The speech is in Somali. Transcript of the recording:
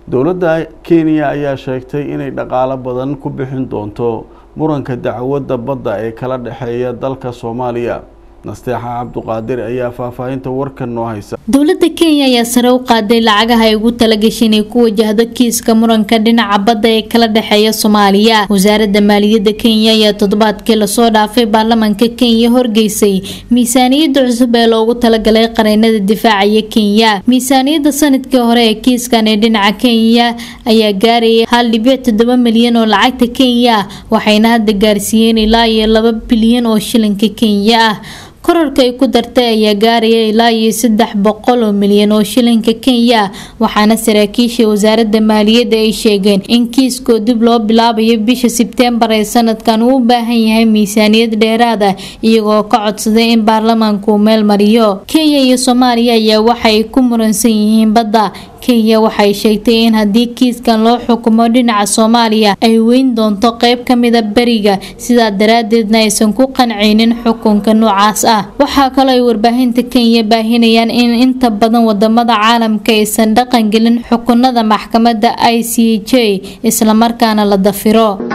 dowladda Kenya ayaa sheegtay inay dhaqaale badan ku bixin doonto muranka dacwadda badda ee kala dhaxeeya dalka Soomaaliya. Nasteexa Cabduqaadir ayaa faahfaahinta warkan noo haysa. Dowladda Kenya ayaa sare u qaaday lacagaha ay ugu talagashay inay ku wajahdo kiiska muranka dhinaca badda ee kala dhaxeeya Soomaaliya. Wasaaradda Maaliyadda Kenya ayaa toddobaadkii la soo dhaafay baarlamaanka Kenya horgeysay miisaaniyadda cusub ee loogu talagalay qareennada difaacaya Kenya. Miisaaniyadda sanadkii hore ee kiiskan ee dhinaca Kenya ayaa gaarayay 1.7 milyan oo lacagta Kenya, waxayna hadda gaarsiiyeen ilaa 2 bilyan oo shilinka Kenya ah. kororka ay ku dartay ayaa gaaraya ilaa 300 milyan oo shilinka Kenya, waxaana saraakiisha wasaaradda maaliyadda ay sheegeen in kiiska dib loo bilaabayo bisha September ee sanadkan uu u baahan yahay miisaaniyad dheeraad ah, iyagoo ka codsaday in baarlamaanku meel mariyo. Kenya iyo Soomaaliya ayaa waxay ku muransan yihiin badda. Kenya waxay sheegtay in haddii kiiskan loo xukumo dhinaca Soomaaliya ay weyn doonto qayb ka mid ah bariga, sidaa daraadeedna aysan ku qanceynin xukunka noocaas ah. Waxa kale ay warbaahinta Kenya baahinayaan in inta badan wadamada caalamka aysan dhaqan gelin xukunada maxkamadda ICJ isla markaana la dafiro.